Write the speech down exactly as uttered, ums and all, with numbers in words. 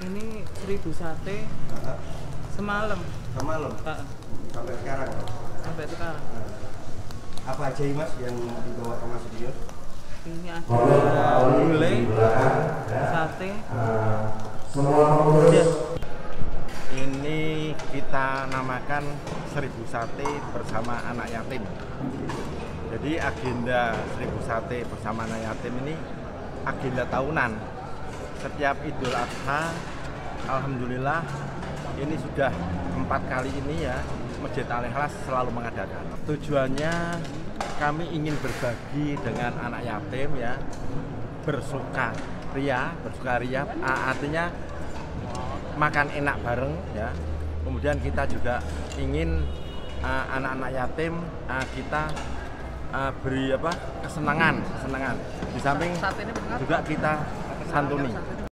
Ini seribu sate Nah, semalam. semalam Pak, sampai sekarang. sampai sekarang. Nah, apa aja ini Mas yang dibawa ke Mas Dio? Ini ada gulai, sate, ya. Ini kita namakan seribu sate bersama anak yatim. Jadi agenda seribu sate bersama anak yatim ini agenda tahunan. Setiap Idul Adha, alhamdulillah ini sudah empat kali ini ya Masjid Al-Ikhlas selalu mengadakan. Tujuannya kami ingin berbagi dengan anak yatim ya, bersuka ria, bersuka ria artinya makan enak bareng ya. Kemudian kita juga ingin anak-anak uh, yatim uh, kita uh, beri apa kesenangan, kesenangan. Di samping juga kita santuni.